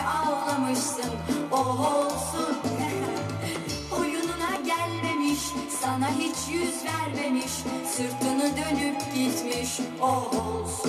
ağlamışsın, oh olsun. Oyununa gelmemiş, sana hiç yüz vermemiş, sırtını dönüp gitmiş, oh olsun.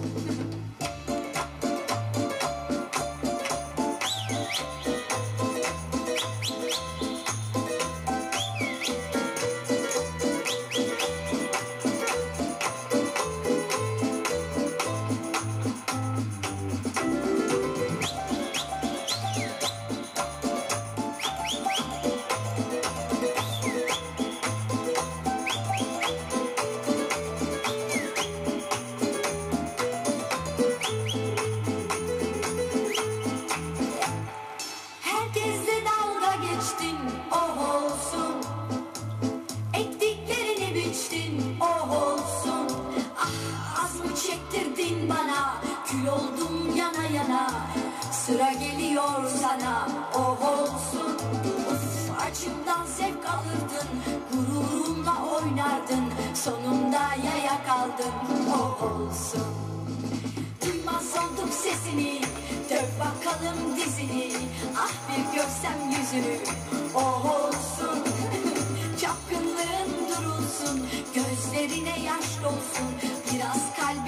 Herkesle dalga geçtin, oh olsun. Ektiklerini biçtin, oh olsun. Ah, az mı çektirdin bana, kül oldum yana yana. Sıra geliyor sana, oh olsun. Of, acımdan zevk alırdın, gururumla oynardın. Sonunda yaya kaldın, oh olsun. Duymaz oldum sesini, dök bakalım dizini. Ah, bir görsem yüzünü, oh olsun. Çapkınlığın durulsun, gözlerine yaş dolsun. Biraz kalbine